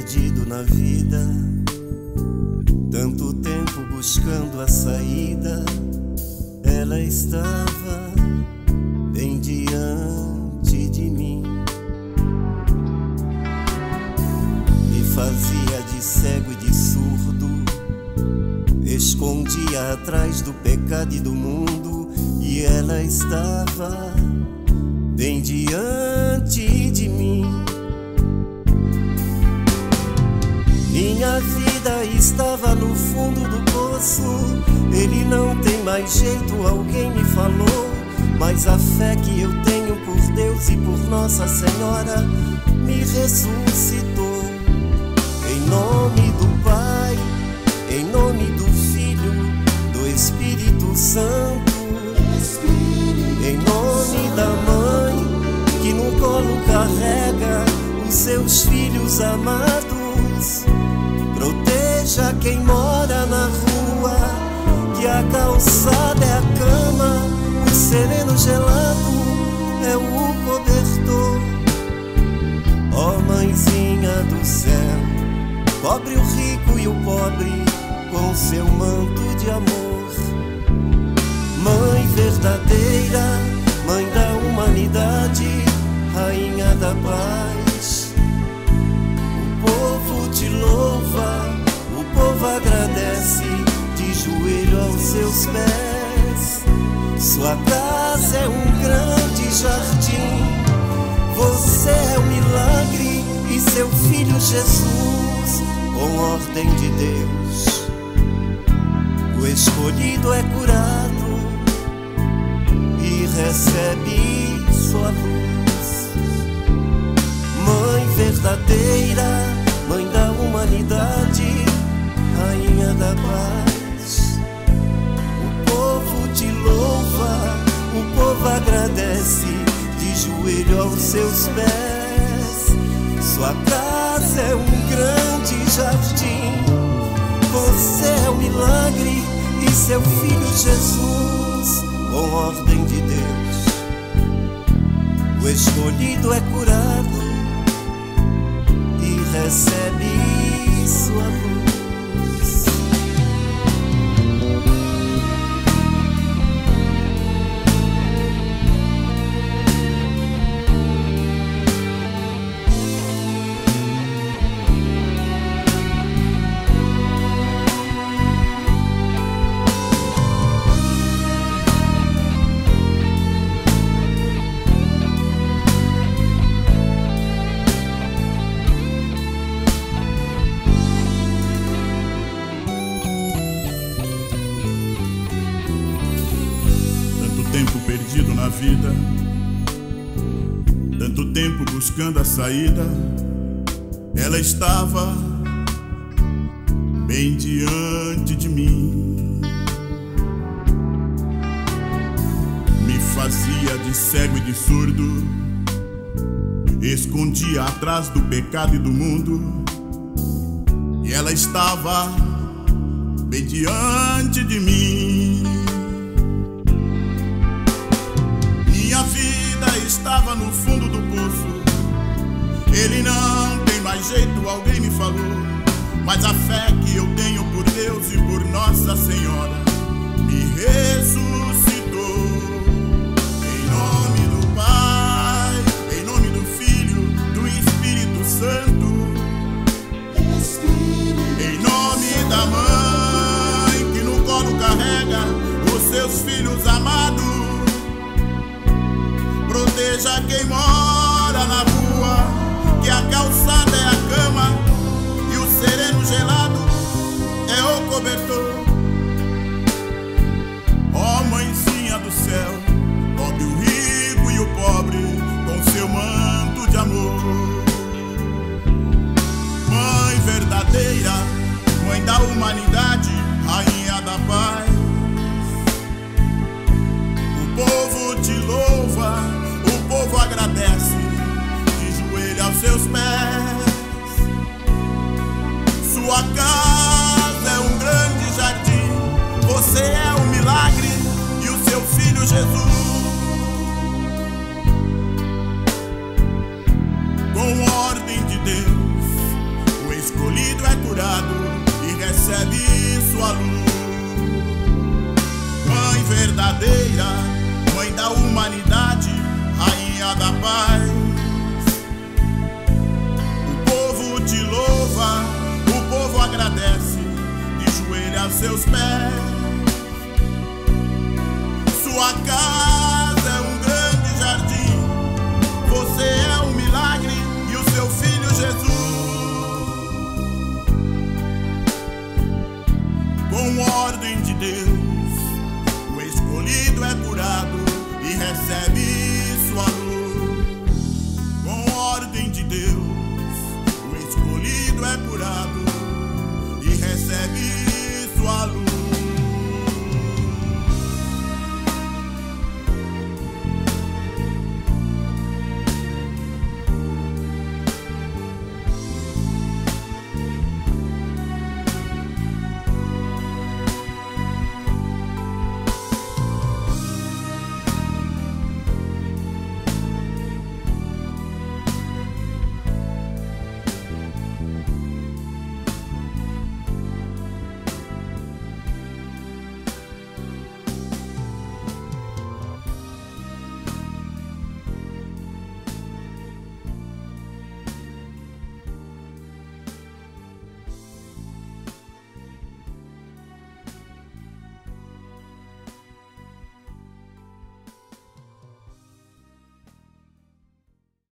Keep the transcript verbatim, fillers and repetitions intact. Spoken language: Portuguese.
perdido na vida, tanto tempo buscando a saída, ela estava bem diante de mim. Me fazia de cego e de surdo, escondia atrás do pecado e do mundo, e ela estava bem diante de mim. Minha vida estava no fundo do poço, ele não tem mais jeito, alguém me falou, mas a fé que eu tenho por Deus e por Nossa Senhora me ressuscitou. Em nome do Pai, em nome do Filho, do Espírito Santo, em nome da Mãe que no colo carrega os seus filhos amados, proteja quem mora na rua, que a calçada é a cama, o sereno gelado é o cobertor. Ó Mãezinha do céu, cobre o rico e o pobre com seu manto de amor. Mãe verdadeira, Mãe da humanidade, Rainha da paz, o povo te louva, o povo agradece, de joelho aos seus pés. Sua casa é um grande jardim, você é um milagre e seu filho Jesus, com ordem de Deus, o escolhido é curado e recebe sua luz. Mãe verdadeira, Mãe da humanidade, Rainha da paz, o povo te louva, o povo agradece, de joelho aos seus pés. Sua casa é um grande jardim, você é um milagre e seu filho Jesus, com ordem de Deus, o escolhido é curado e recebe sua luz. Tempo perdido na vida, tanto tempo buscando a saída, ela estava bem diante de mim. Me fazia de cego e de surdo, escondia atrás do pecado e do mundo, e ela estava bem diante de mim. Minha vida estava no fundo do poço, ele não tem mais jeito, alguém me falou, mas a fé que eu tenho por Deus e por Nossa Senhora me ressuscitou. Em nome do Pai, em nome do Filho, do Espírito Santo, em nome da Mãe que no colo carrega os seus filhos amados, proteja quem mora na rua, que a calçada é a cama e o sereno gelado é o cobertor. Ó Mãezinha do céu, cobre o rico e o pobre com seu manto de amor. Mãe verdadeira, Mãe da humanidade, Rainha da paz, o povo te louva, o povo agradece, de joelho aos seus pés. Sua casa é um grande jardim, você é um milagre e o seu filho Jesus, com ordem de Deus, o curado e recebe sua luz. Mãe verdadeira, mãe da humanidade, rainha da paz. O povo te louva, o povo agradece, de joelho aos seus pés.